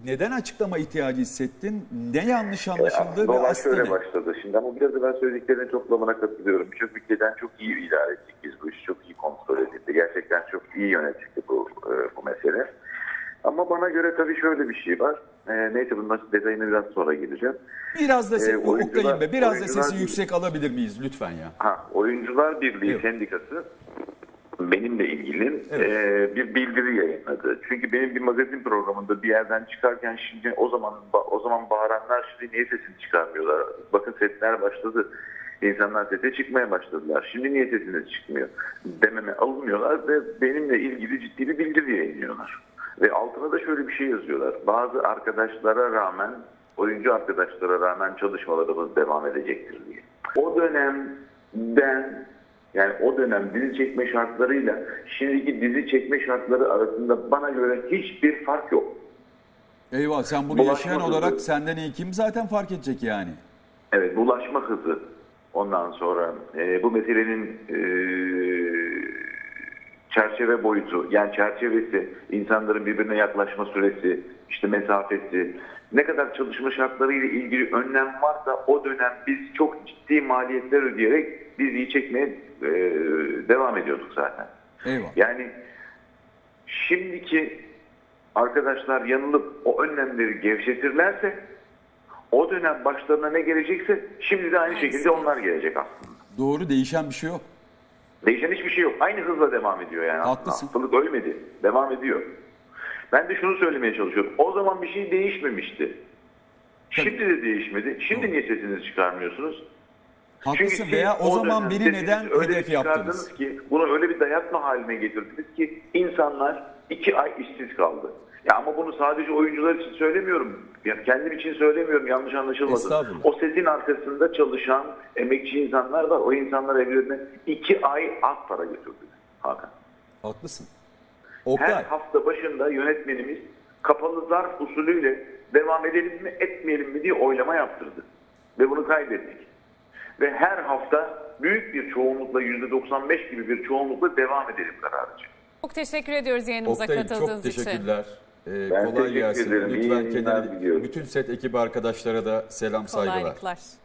neden açıklama ihtiyacı hissettin? Ne yanlış anlaşıldı ve Olay aslı şöyle ne? başladı şimdi ama biraz da ben söylediklerinin toplamına katılıyorum. Birçok ülkeden çok iyi idare ettik biz bu işi. Çok iyi kontrol edildi. Gerçekten çok iyi yönetildi bu mesele. Ama bana göre tabii şöyle bir şey var. Neyse bunun detayına biraz sonra geleceğim. Biraz da Oktay'ım be, biraz da oyuncular sesi yüksek alabilir miyiz lütfen ya? Oyuncular Birliği Evet. Sendikası benimle ilgili Evet. bir bildiri yayınladı. Çünkü benim bir magazin programında bir yerden çıkarken şimdi o zaman bağıranlar şimdi niye sesini çıkarmıyorlar? Bakın setler başladı. İnsanlar sete çıkmaya başladılar. Şimdi niye sesiniz çıkmıyor? Dememe alınmıyorlar ve benimle ilgili ciddi bir bildiri yayınlıyorlar. Ve altına da şöyle bir şey yazıyorlar. Bazı arkadaşlara rağmen, oyuncu arkadaşlara rağmen çalışmalarımız devam edecektir diye. O dönemden, yani o dönem dizi çekme şartlarıyla şimdiki dizi çekme şartları arasında bana göre hiçbir fark yok. Eyvah, sen bunu Bulaşma yaşayan hızı. olarak senden iyi kim zaten fark edecek yani? Evet, bulaşma hızı. Ondan sonra bu meselenin çerçeve boyutu, yani çerçevesi, insanların birbirine yaklaşma süresi, işte mesafesi, ne kadar çalışma şartlarıyla ilgili önlem varsa o dönem biz çok ciddi maliyetler ödeyerek diziyi çekmeye devam ediyorduk zaten. Eyvah. Yani şimdiki arkadaşlar yanılıp o önlemleri gevşetirlerse o dönem başlarına ne gelecekse şimdi de aynı şekilde onlar gelecek aslında. Doğru, değişen bir şey yok. Değişen hiçbir şey yok. Aynı hızla devam ediyor yani. Haklısın. Hastalık ölmedi. Devam ediyor. Ben de şunu söylemeye çalışıyorum. O zaman bir şey değişmemişti. Şimdi de değişmedi. Şimdi niye sesinizi çıkarmıyorsunuz? Haklısın. siz Veya o zaman dönem beni sesinizi neden öyle hedef bir yaptınız? çıkardınız ki, bunu öyle bir dayatma haline getirdiniz ki insanlar 2 ay işsiz kaldı. Ya ama bunu sadece oyuncular için söylemiyorum. Yani kendim için söylemiyorum, yanlış anlaşılmasın. Estağfurullah. O sesin arkasında çalışan emekçi insanlar var. O insanlar evlerine 2 ay az para götürdü Hakan. Haklısın. Her Oktay, hafta başında yönetmenimiz kapalı zarf usulüyle devam edelim mi etmeyelim mi diye oylama yaptırdı. Ve bunu kaydettik. Ve her hafta büyük bir çoğunlukla %95 gibi bir çoğunlukla devam edelim kararıcı. Çok teşekkür ediyoruz yayınımıza Oktay'ım katıldığınız çok için. teşekkürler. Ben Kolay teşekkür gelsin. ederim. İyi Lütfen yayınlar diliyorum. bütün set ekibi arkadaşlara da selam, saygılar. Kolaylıklar.